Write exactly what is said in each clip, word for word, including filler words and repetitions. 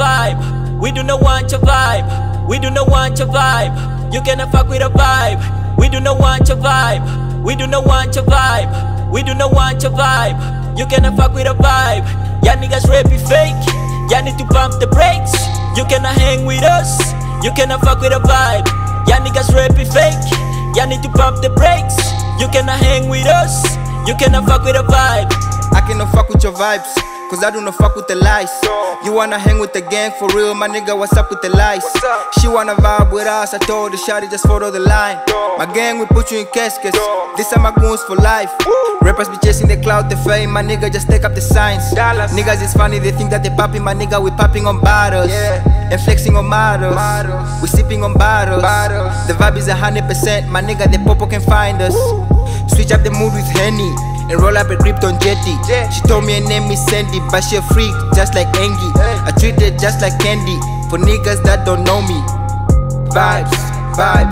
vibe. We do not want your vibe. We do not want your vibe. You cannot fuck with a vibe. We do not want your vibe. We do not want your vibe. We do not want your vibe. You cannot fuck with a vibe. Y'all niggas rapping fake. Y'all need to pump the brakes. You cannot hang with us. You cannot fuck with a vibe. Y'all niggas rapping fake. Y'all need to pump the brakes. You cannot hang with us. You cannot fuck with a vibe. I cannot fuck with your vibes, cause I do not fuck with the lies. You wanna hang with the gang for real, my nigga, what's up with the lies? She wanna vibe with us, I told her shawty just follow the line. My gang, we put you in caskets, these are my goons for life. Rappers be chasing the cloud, the fame, my nigga, just take up the signs. Niggas it's funny, they think that they popping, my nigga, we popping on bottles and flexing on models, we sipping on bottles. The vibe is a hundred percent, my nigga, the popo can find us. Switch up the mood with Henny and roll up a Krypton jetty. She told me her name is Sandy, but she a freak just like Angie. I treat her just like candy for niggas that don't know me. Vibes, vibes,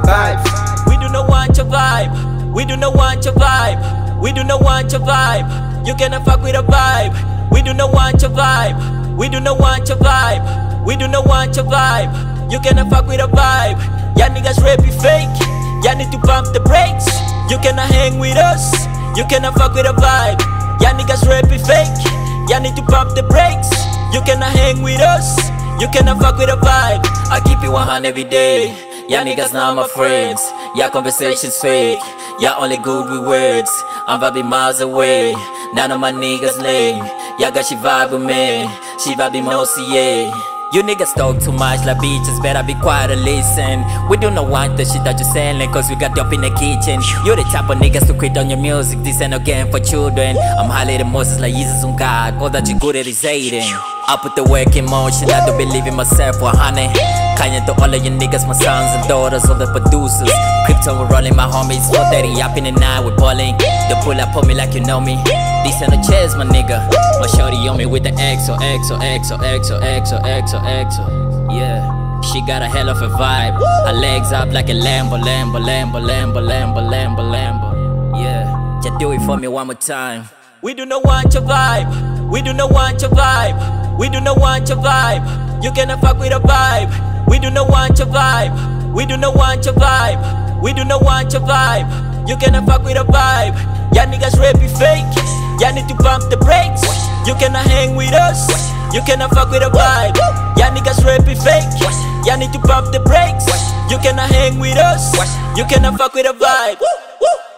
vibes. We do not want your vibe. We do not want your vibe. We do not want your vibe. You cannot fuck with a vibe. We do not want your vibe. We do not want your vibe. We do not want your vibe. You cannot fuck with a vibe. Y'all niggas rapping fake. Y'all need to pump the brakes. You cannot hang with us. You cannot fuck with a vibe. Y'all niggas rapping fake. Y'all need to pump the brakes. You cannot hang with us. You cannot fuck with a vibe. I keep it one hundred every day. Y'all niggas not my friends. Y'all conversations fake. Y'all only good with words. I'm vibing miles away. None of my niggas lame. Y'all got she vibe with me. She vibing mostly, yeah. You niggas talk too much like bitches, better be quiet and listen. We do not want the shit that you're selling, cause we got dope in the kitchen. You're the type of niggas to quit on your music, this ain't no game for children. I'm highly the Moses like Jesus on God, all that you good at is hating. I put the work in motion, I don't believe in myself for honey. Kanye to all of you niggas, my sons and daughters, all the producers. Krypton, we're rolling my homies, four thirty up in the night, we're balling. They pull up on me like you know me. This ain't no chairs, my nigga. My shorty on me with the X O X O X O X O X O X O X O. Yeah, she got a hell of a vibe. Her legs up like a Lambo, Lambo, Lambo, Lambo, Lambo, Lambo, Lambo. Yeah, just do it for me one more time. We do not want your vibe. We do not want your vibe. We do not want your vibe. You cannot fuck with a vibe. We do not want your vibe. We do not want your vibe. We do not want your vibe. You cannot fuck with a vibe. Y'all niggas rapping fake. Y'all need to pump the brakes. You cannot hang with us. You cannot fuck with a vibe. Y'all niggas rapping fake. Y'all need to pump the brakes. You cannot hang with us. You cannot fuck with a vibe.